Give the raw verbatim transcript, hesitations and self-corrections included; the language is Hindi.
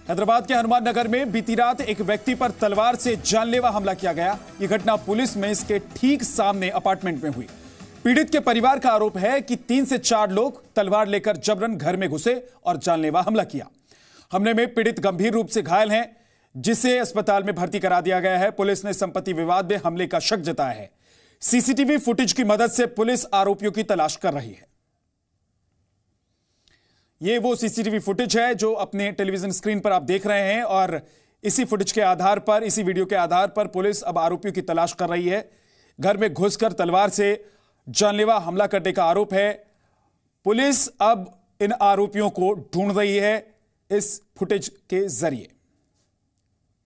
हैदराबाद के हनुमान नगर में बीती रात एक व्यक्ति पर तलवार से जानलेवा हमला किया गया। यह घटना पुलिस में इसके ठीक सामने अपार्टमेंट में हुई। पीड़ित के परिवार का आरोप है कि तीन से चार लोग तलवार लेकर जबरन घर में घुसे और जानलेवा हमला किया। हमले में पीड़ित गंभीर रूप से घायल हैं, जिसे अस्पताल में भर्ती करा दिया गया है। पुलिस ने संपत्ति विवाद में हमले का शक जताया है। सीसीटीवी फुटेज की मदद से पुलिस आरोपियों की तलाश कर रही है। ये वो सीसीटीवी फुटेज है जो अपने टेलीविजन स्क्रीन पर आप देख रहे हैं और इसी फुटेज के आधार पर, इसी वीडियो के आधार पर पुलिस अब आरोपियों की तलाश कर रही है। घर में घुसकर तलवार से जानलेवा हमला करने का आरोप है। पुलिस अब इन आरोपियों को ढूंढ रही है इस फुटेज के जरिए।